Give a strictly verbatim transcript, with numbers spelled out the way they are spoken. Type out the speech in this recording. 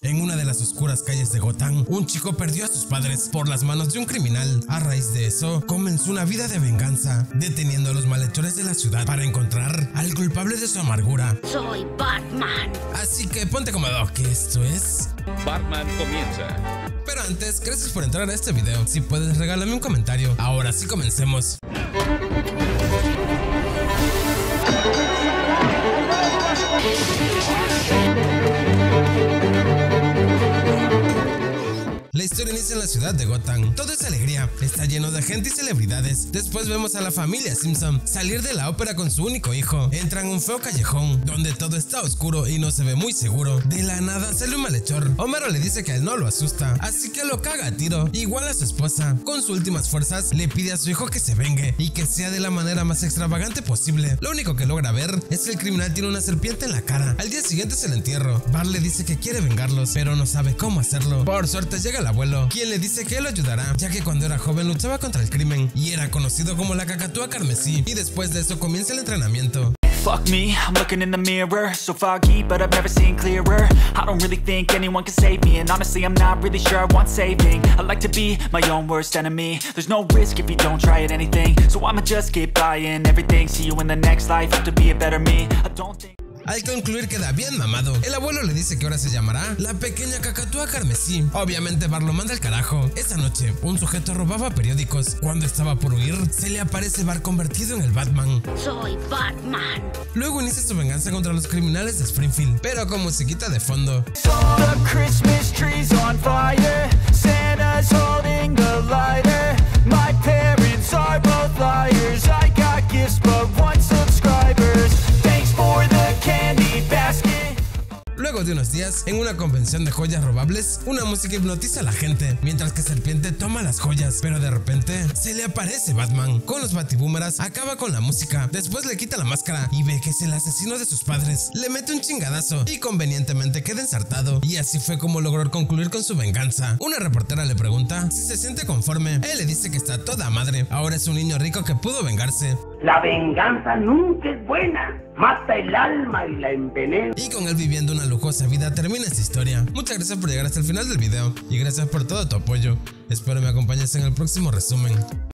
En una de las oscuras calles de Gotham, un chico perdió a sus padres por las manos de un criminal. A raíz de eso, comenzó una vida de venganza, deteniendo a los malhechores de la ciudad para encontrar al culpable de su amargura. Soy Batman. Así que ponte cómodo, que esto es... Batman comienza. Pero antes, gracias por entrar a este video. Si puedes, regálame un comentario. Ahora sí, comencemos. La historia inicia en la ciudad de Gotham. Todo es alegría, está lleno de gente y celebridades. Después vemos a la familia Simpson salir de la ópera con su único hijo. Entran a un feo callejón donde todo está oscuro y no se ve muy seguro. De la nada sale un malhechor. Homero le dice que a él no lo asusta, así que lo caga a tiro, igual a su esposa. Con sus últimas fuerzas le pide a su hijo que se vengue y que sea de la manera más extravagante posible. Lo único que logra ver es que el criminal tiene una serpiente en la cara. Al día siguiente es el entierro. Bart le dice que quiere vengarlos, pero no sabe cómo hacerlo. Por suerte llega el abuelo, quien le dice que él lo ayudará, ya que cuando era joven luchaba contra el crimen y era conocido como la cacatúa carmesí. Y después de eso comienza el entrenamiento. Fuck me, I'm looking in the mirror, so foggy, but I've never seen clearer. I don't really think anyone can save me, and honestly I'm not really sure I want saving. I like to be my own worst enemy. There's no risk if you don't try at anything, so I'ma just keep buying everything. See you in the next life, have to be a better me. I don't think... Al concluir queda bien mamado. El abuelo le dice que ahora se llamará la pequeña cacatúa carmesí. Obviamente Bart lo manda al carajo. Esa noche, un sujeto robaba periódicos. Cuando estaba por huir, se le aparece Bart convertido en el Batman. Soy Batman. Luego inicia su venganza contra los criminales de Springfield, pero con musiquita de fondo. The Christmas tree's on fire, Santa's holding the lighter. My parents are both liars, I got gifts but one subscribers. Thanks for the candy basket. Luego de unos días, en una convención de joyas robables, una música hipnotiza a la gente, mientras que Serpiente toma las joyas, pero de repente se le aparece Batman. Con los batibúmeras acaba con la música, después le quita la máscara y ve que es el asesino de sus padres. Le mete un chingadazo y convenientemente queda ensartado, y así fue como logró concluir con su venganza. Una reportera le pregunta si se siente conforme. Él le dice que está toda madre, ahora es un niño rico que pudo vengarse. La venganza nunca es buena, mata el alma y la envenena. Y con él viviendo una lujosa vida termina esta historia. Muchas gracias por llegar hasta el final del video y gracias por todo tu apoyo. Espero me acompañes en el próximo resumen.